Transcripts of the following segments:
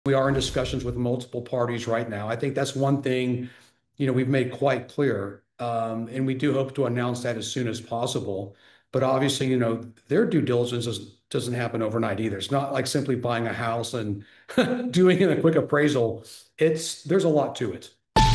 We are in discussions with multiple parties right now. I think that's one thing, we've made quite clear, and we do hope to announce that as soon as possible. But obviously, their due diligence doesn't happen overnight either. It's not like simply buying a house and doing a quick appraisal. There's a lot to it.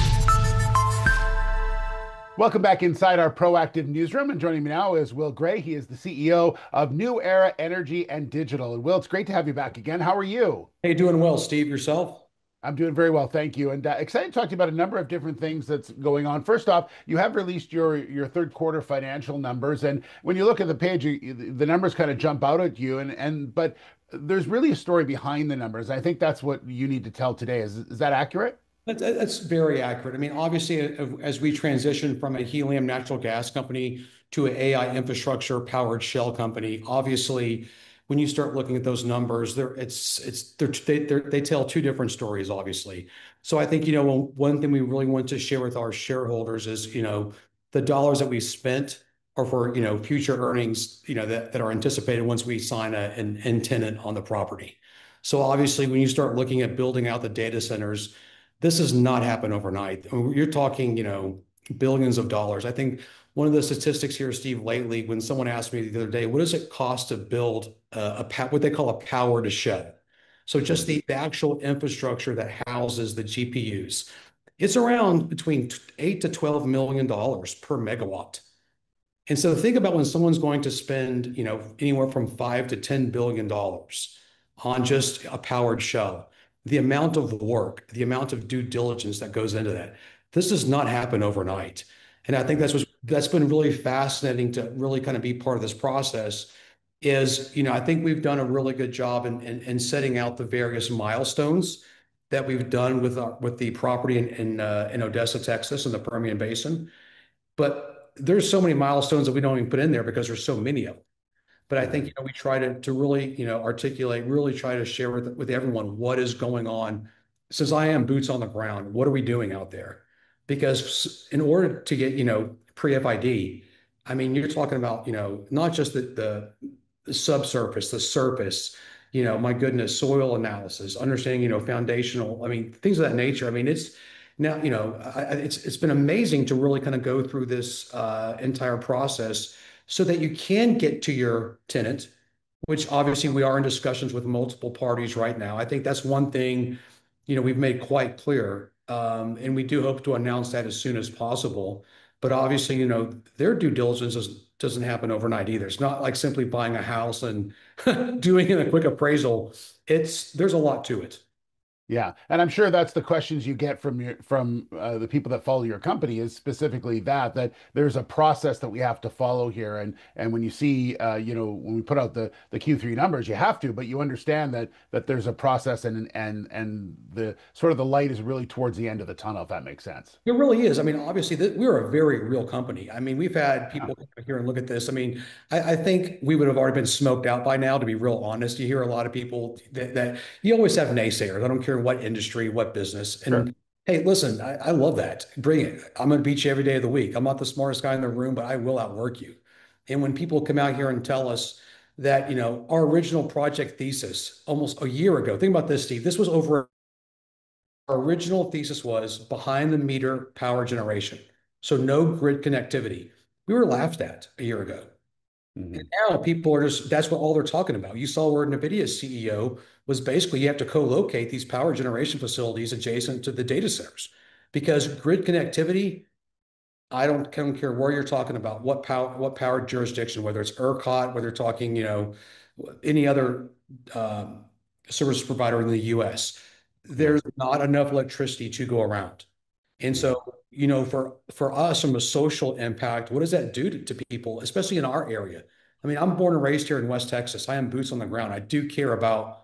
Welcome back inside our proactive newsroom. And joining me now is Will Gray. He is the CEO of New Era Energy and Digital. And Will, it's great to have you back again. How are you? Hey, doing well, Steve, yourself? I'm doing very well, thank you. And excited to talk to you about a number of different things that's going on. First off, you have released your third quarter financial numbers, and when you look at the page, the numbers kind of jump out at you. But there's really a story behind the numbers. I think that's what you need to tell today. Is that accurate? That's very accurate. I mean, obviously, as we transition from a helium natural gas company to an AI infrastructure powered shell company, obviously, when you start looking at those numbers, they tell two different stories, obviously. So I think, one thing we really want to share with our shareholders is, the dollars that we spent are for, future earnings, that are anticipated once we sign an tenant on the property. So obviously, when you start looking at building out the data centers, this does not happen overnight. I mean, you're talking, billions of dollars. I think one of the statistics here, Steve, lately, when someone asked me the other day, what does it cost to build what they call a power to shed? So just the actual infrastructure that houses the GPUs, it's around between 8 to 12 million dollars per megawatt. And so think about when someone's going to spend, anywhere from 5 to 10 billion dollars on just a powered shell, the amount of work, the amount of due diligence that goes into that. This does not happen overnight. And I think that's been really fascinating to really kind of be part of this process is, I think we've done a really good job in setting out the various milestones that we've done with the property in Odessa, Texas, in the Permian Basin. But there's so many milestones that we don't even put in there because there's so many of them. But I think, we try to really, articulate, really try to share with everyone what is going on. Since I am boots on the ground, what are we doing out there? Because in order to get, pre-FID, I mean, you're talking about, not just the subsurface, the surface, my goodness, soil analysis, understanding, foundational, I mean, things of that nature. I mean, it's now, it's been amazing to really kind of go through this entire process so that you can get to your tenant, which obviously we are in discussions with multiple parties right now. I think that's one thing, we've made quite clear, and we do hope to announce that as soon as possible. But obviously, their due diligence doesn't happen overnight either. It's not like simply buying a house and doing a quick appraisal. There's a lot to it. Yeah, and I'm sure that's the questions you get from the people that follow your company is specifically that there's a process that we have to follow here, and when you see when we put out the Q3 numbers, you have to, but you understand that there's a process and the sort of the light is really towards the end of the tunnel, if that makes sense. It really is. I mean, obviously, we're a very real company. I mean, we've had Yeah. people come here and look at this. I mean, I think we would have already been smoked out by now, to be real honest. You hear a lot of people that you always have naysayers. I don't care what industry, what business. Sure. And hey, listen, I love that. Bring it. I'm going to beat you every day of the week. I'm not the smartest guy in the room, but I will outwork you. And when people come out here and tell us that, our original project thesis almost a year ago, think about this, Steve. This was over Our original thesis was behind the meter power generation. So no grid connectivity. We were laughed at a year ago. And Mhm. now people are that's what all they're talking about. You saw where NVIDIA's CEO was basically you have to co-locate these power generation facilities adjacent to the data centers because grid connectivity, I don't care where you're talking about, what power jurisdiction, whether it's ERCOT, whether you're talking, any other um, service provider in the US, Yeah. there's not enough electricity to go around. And Yeah. so, for us from a social impact, what does that do to people, especially in our area? I mean, I'm born and raised here in West Texas. I am boots on the ground. I do care about,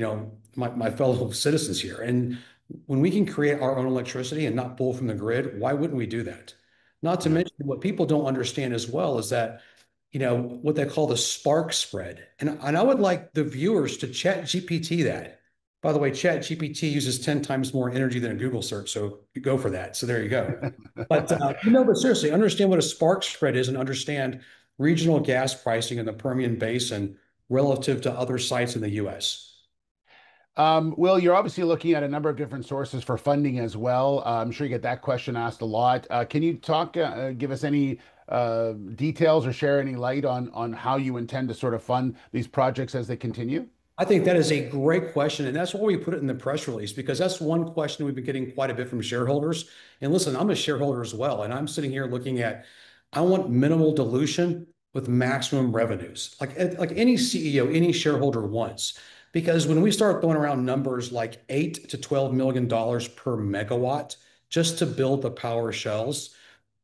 my fellow citizens here. And when we can create our own electricity and not pull from the grid, why wouldn't we do that? Not to Yeah. mention what people don't understand as well is that, what they call the spark spread. And I would like the viewers to chat GPT that. By the way, chat GPT uses 10 times more energy than a Google search. So you go for that. So there you go. But, but seriously, understand what a spark spread is and understand regional gas pricing in the Permian Basin relative to other sites in the US. Will, you're obviously looking at a number of different sources for funding as well. I'm sure you get that question asked a lot. Can you give us any details or share any light on how you intend to sort of fund these projects as they continue? I think that is a great question. And that's why we put it in the press release, because that's one question we've been getting quite a bit from shareholders. And listen, I'm a shareholder as well. And I'm sitting here looking at, I want minimal dilution with maximum revenues, like any CEO, any shareholder wants. Because when we start throwing around numbers like $8 to $12 million per megawatt just to build the power shells,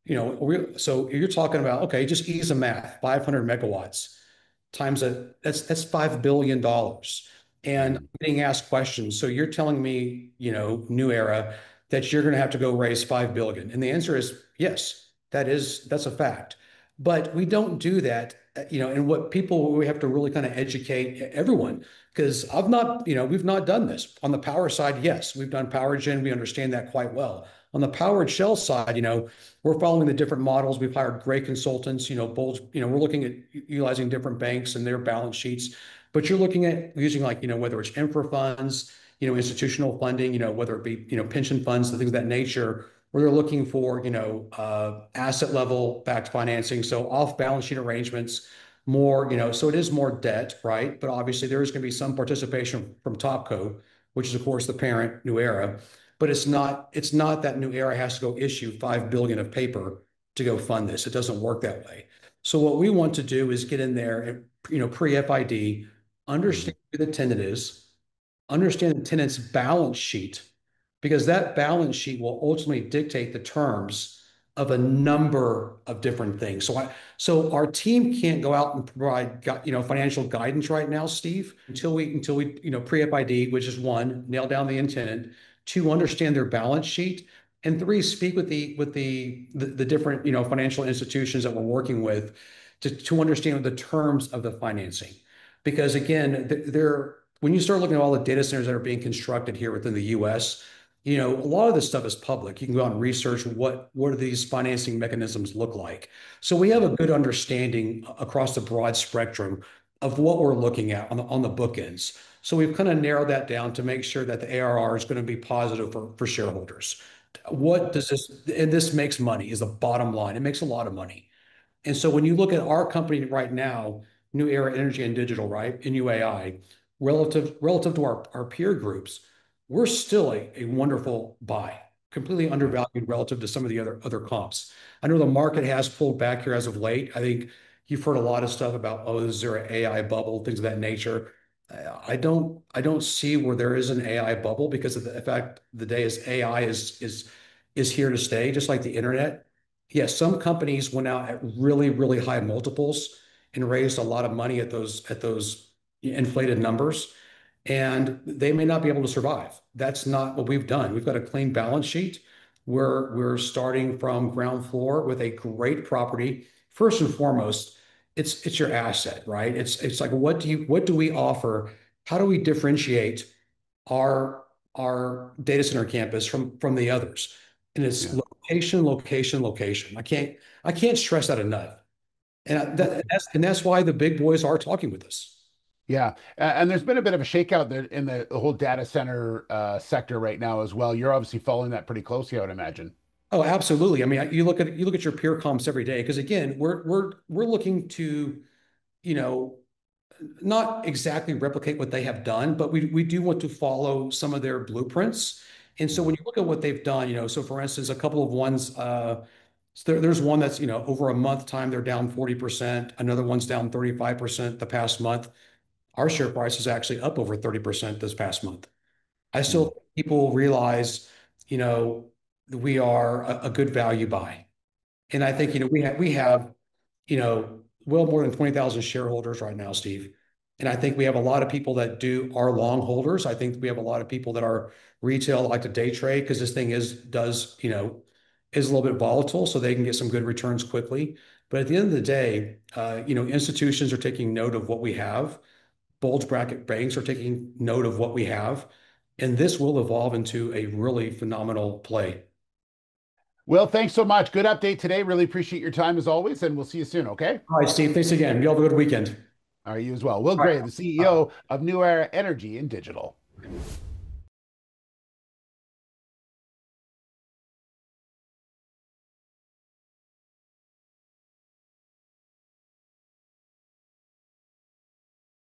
so you're talking about, okay, just ease of math, 500 megawatts times that's $5 billion. And I'm Mm, getting asked questions. So you're telling me, New Era, that you're going to have to go raise 5 billion. And the answer is yes, that's a fact. But we don't do that, and what people we have to really kind of educate everyone, because we've not done this. On the power side, yes, we've done power gen, we understand that quite well. On the powered shell side, we're following the different models. We've hired great consultants, both, we're looking at utilizing different banks and their balance sheets, but you're looking at using, like, whether it's infra funds, institutional funding, whether it be, pension funds, the things of that nature, where they're looking for, asset level backed financing. So off balance sheet arrangements, more, so it is more debt, right? But obviously there is going to be some participation from Topco, which is of course the parent, New Era. But it's not that New Era has to go issue 5 billion of paper to go fund this. It doesn't work that way. So what we want to do is get in there and, pre-FID, mhm. understand who the tenant is, understand the tenant's balance sheet, because that balance sheet will ultimately dictate the terms of a number of different things. So our team can't go out and provide, financial guidance right now, Steve, until we pre-FID, which is one, nail down the tenant, two, understand their balance sheet, and three, speak with the different, financial institutions that we're working with to understand the terms of the financing. Because again, they're when you start looking at all the data centers that are being constructed here within the US, a lot of this stuff is public. You can go out and research what do these financing mechanisms look like. So we have a good understanding across the broad spectrum of what we're looking at on the bookends. So we've kind of narrowed that down to make sure that the ARR is going to be positive for shareholders. What does this, and this makes money, is the bottom line. It makes a lot of money. And so when you look at our company right now, New Era Energy and Digital, right, NUAI, relative to our peer groups, we're still a wonderful buy, completely Yeah. undervalued relative to some of the other comps. I know the market has pulled back here as of late. I think you've heard a lot of stuff about, oh, is there an AI bubble, things of that nature. I don't see where there is an AI bubble, because of the fact the day is AI is here to stay, just like the internet. Yes, some companies went out at really, really high multiples and raised a lot of money at those inflated numbers, and they may not be able to survive. That's not what we've done. We've got a clean balance sheet. We're starting from ground floor with a great property. First and foremost, it's your asset, right? It's like, what do we offer? How do we differentiate our data center campus from the others? And it's Yeah. location, location, location. I can't stress that enough. And that's why the big boys are talking with us. Yeah, and there's been a bit of a shakeout there in the whole data center sector right now as well. You're obviously following that pretty closely, I would imagine. Oh, absolutely. I mean, you look at your peer comps every day, because again, we're looking to, you know, not exactly replicate what they have done, but we do want to follow some of their blueprints. And so when Mhm. you look at what they've done, so for instance, a couple of ones, so there's one that's, over a month time, they're down 40%. Another one's down 35% the past month. Our share price is actually up over 30% this past month. I still Mm. think people realize, you know, that we are a good value buy. And I think, we have, well more than 20,000 shareholders right now, Steve. And I think we have a lot of people that are long holders. I think we have a lot of people that are retail, like to day trade, because this thing is a little bit volatile, so they can get some good returns quickly. But at the end of the day, institutions are taking note of what we have. Bulge bracket banks are taking note of what we have, and this will evolve into a really phenomenal play. Well, thanks so much. Good update today. Really appreciate your time as always, and we'll see you soon, okay? All right, Steve, thanks again. You have a good weekend. All right, you as well. Will All Gray, the right. CEO of New Era Energy and Digital.